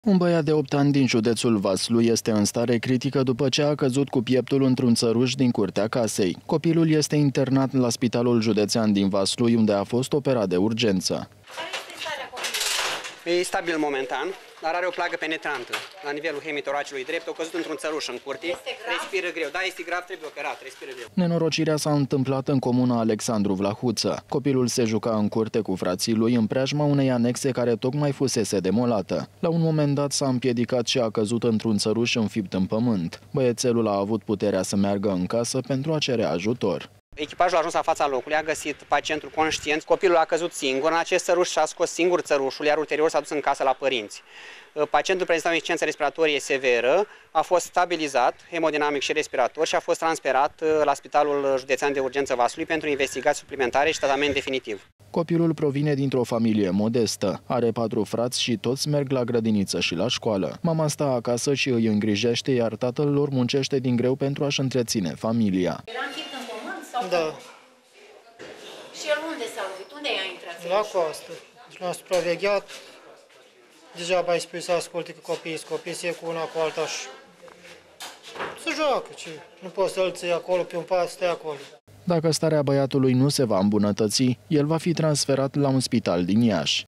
Un băiat de 8 ani din județul Vaslui este în stare critică după ce a căzut cu pieptul într-un țăruș din curtea casei. Copilul este internat la Spitalul Județean din Vaslui, unde a fost operat de urgență. Care este starea copilului? E stabil momentan, dar are o plagă penetrantă. La nivelul hemitoracului drept, a căzut într-un țăruș în curte. Este grav? Respiră greu. Da, este grav, trebuie operat, respiră greu. Nenorocirea s-a întâmplat în comuna Alexandru Vlahuță. Copilul se juca în curte cu frații lui în preajma unei anexe care tocmai fusese demolată. La un moment dat s-a împiedicat și a căzut într-un țăruș înfipt în pământ. Băiețelul a avut puterea să meargă în casă pentru a cere ajutor. Echipajul a ajuns la fața locului, a găsit pacientul conștient, copilul a căzut singur, în acest țăruș și-a scos singur țărușul, iar ulterior s-a dus în casă la părinți. Pacientul prezenta o insuficiență respiratorie severă, a fost stabilizat hemodinamic și respirator și a fost transferat la Spitalul Județean de Urgență Vaslui pentru investigații suplimentare și tratament definitiv. Copilul provine dintr-o familie modestă. Are 4 frați și toți merg la grădiniță și la școală. Mama stă acasă și îi îngrijește, iar tatăl lor muncește din greu pentru a-și întreține familia. Era înfipt în pământ sau? Da, Și el unde s-a lovit? Unde i-a intrat? la coastă. Și l-am supravegheat. Degeaba îi spui să asculte că copiii se cu una cu alta și se joacă. Ce? Nu poți să-l ții acolo pe un pas, stai acolo. Dacă starea băiatului nu se va îmbunătăți, el va fi transferat la un spital din Iași.